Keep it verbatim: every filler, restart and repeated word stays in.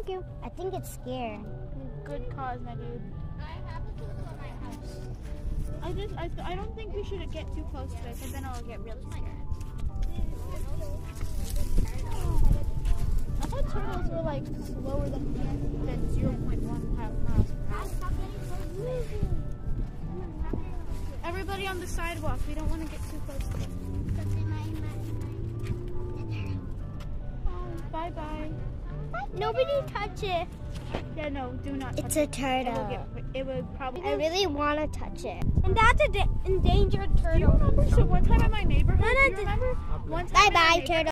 Thank you. I think it's scared. Good cause, my dude. I have a turtle in my house. I just, I, th I don't think we should get too close to it, because then I'll get really scared. I thought turtles were like slower than than zero point one miles per hour. Everybody on the sidewalk, we don't want to get too close to them. Oh, bye bye. Nobody touch it. Yeah, no, do not touch It's it. a turtle. It would, get, it would probably. I really want to touch it. And that's an endangered turtle. Do you remember? So one time at my neighborhood, No, no, do you remember? One time Bye bye, turtle.